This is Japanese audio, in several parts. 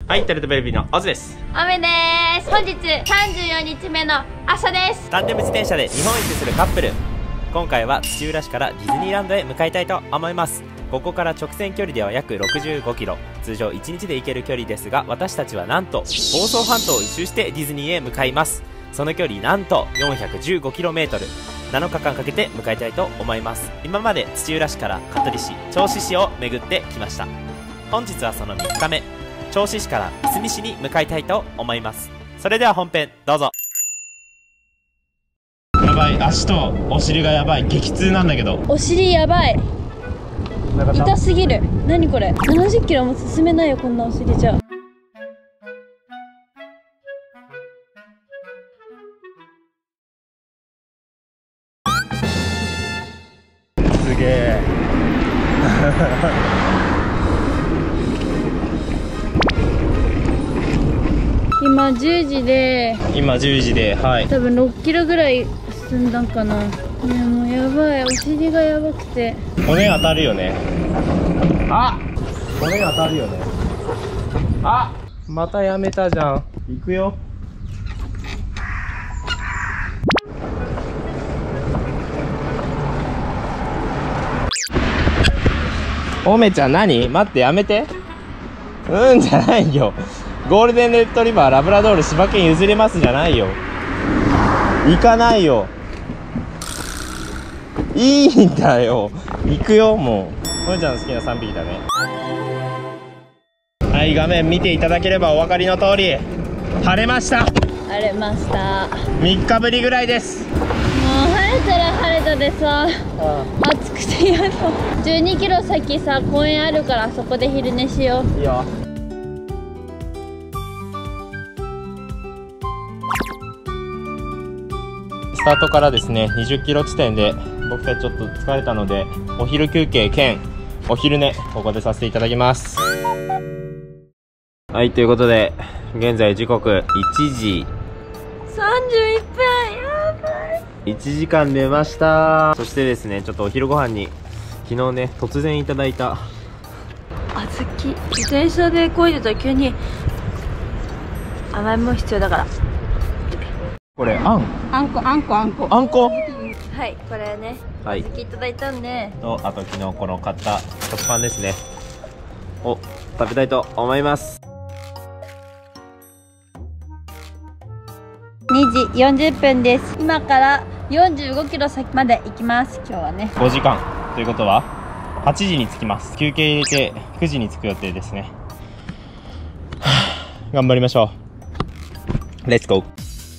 はい、テレビベルビーのオズです。 雨です。本日34日目の朝です。 タンデム自転車で日本一するカップル。今回は土浦市からディズニーランドへ向かいたいと思います。ここから直線距離では約65キロ、通常1日で行ける距離ですが、私たちはなんと房総半島を一周してディズニーへ向かいます。その距離なんと 415km、 7日間かけて向かいたいと思います。今まで土浦市から香取市、銚子市を巡ってきました。本日はその3日目、銚子市からいすみ市に向かいたいと思います。それでは本編どうぞ。やばい、足とお尻がやばい、激痛なんだけど。 お尻やばい、痛すぎる。何これ、70キロも進めないよ、こんなお尻じゃ。 すげえ今10時で、 はい、 多分6キロぐらい進んだんかな。いやもうやばい、お尻がやばくて。 骨当たるよね。あ、骨当たるよね。あ、またやめたじゃん。行くよ。おめちゃん何？待って、やめて。うんじゃないよ。ゴールデンレトリバーラブラドール柴犬譲れますじゃないよ。行かないよ。いいんだよ、行くよ。もうおめちゃんの好きな3匹だね。はい、画面見ていただければお分かりの通り、晴れました。 晴れました。 3日ぶりぐらいです。 もう晴れたら晴れたでさ、暑くて嫌だ。12キロ先さ、公園あるから、そこで昼寝しよう。 いいよ。スタートからですね、20キロ地点で僕たちちょっと疲れたので、お昼休憩兼お昼寝、ここでさせていただきます。はい、ということで現在時刻1時 31分。やばい。 1時間寝ました。そしてですね、ちょっとお昼ご飯に昨日ね、突然いただいた小豆、自転車で漕いでたら急に甘いもん必要だから。 これあんこはい、これね、 はい、 小豆いただいたんで、 と、あと昨日この買った食パンですねを食べたいと思います。 2時40分です。今から45キロ先まで行きます。今日はね 5時間ということは8時に着きます。休憩入れて9時に着く予定ですね。頑張りましょう。レッツゴー。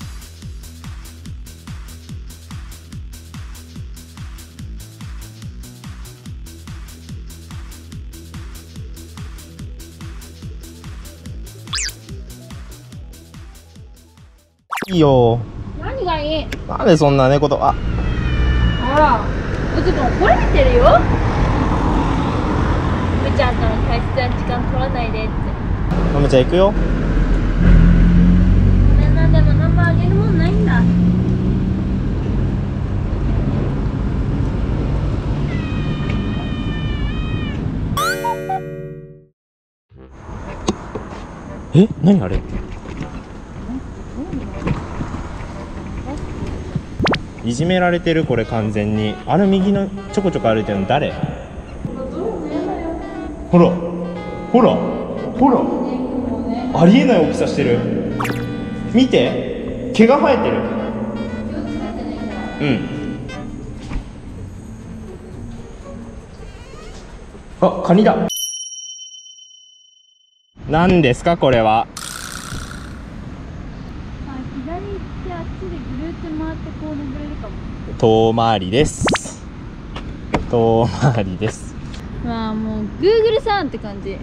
いいよ。 何がいい？ なんでそんな猫と、あら、ちょっと怒られてるよ。むちゃんとの大切な時間取らないでって。 ママちゃん行くよ。 なんでもナンバーあげるもんないんだ。 え、何あれ？いじめられてる、これ完全に。あの右のちょこちょこ歩いてるの誰？ほらほらほら、ありえない大きさしてる。見て、毛が生えてる。うん。あ、カニだ。何ですかこれは。 左行ってあっちでぐるって回ってこう登れるかも。 遠回りです。遠回りです。 まあもう Google さんって感じ。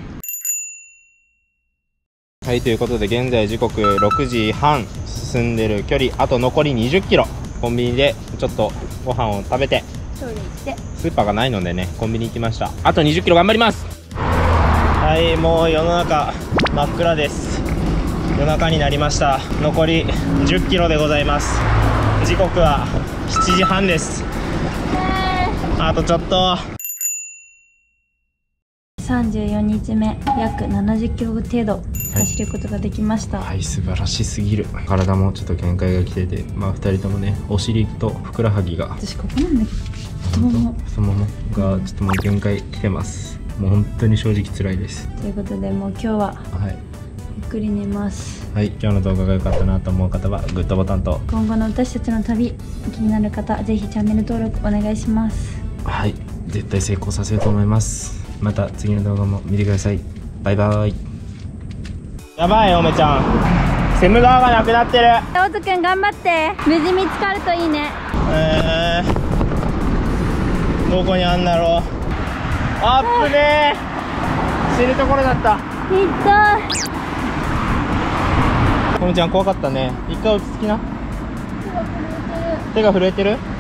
はい、ということで現在時刻6時半、進んでる距離あと残り20キロ。コンビニでちょっとご飯を食べて、 トイレ行って、 スーパーがないのでね、コンビニ行きました。あと20キロ頑張ります。はい、もう世の中真っ暗です。夜中になりました。残り10キロでございます。時刻は7時半です。あとちょっと。 34日目、約70キロ程度走ることができました。 はい、素晴らしすぎる。体もちょっと限界が来てて、まあ2人ともね、お尻とふくらはぎが、 私ここなんだけど、太もも太ももがちょっともう限界来てます。もう本当に正直辛いです。 ということで、もう今日ははい、 ゆっくり寝ます。 はい、今日の動画が良かったなと思う方はグッドボタンと、 今後の私たちの旅気になる方、ぜひチャンネル登録お願いします。 はい、絶対成功させようと思います。また次の動画も見てください。バイバイ。やばい、おめちゃん、セム川がなくなってる。 おずくん頑張って、無事見つかるといいね。 どこにあんだろう。あっぶねー、死ぬところだった。 痛い。 おめちゃん怖かったね。一回落ち着きな。手が震えてる。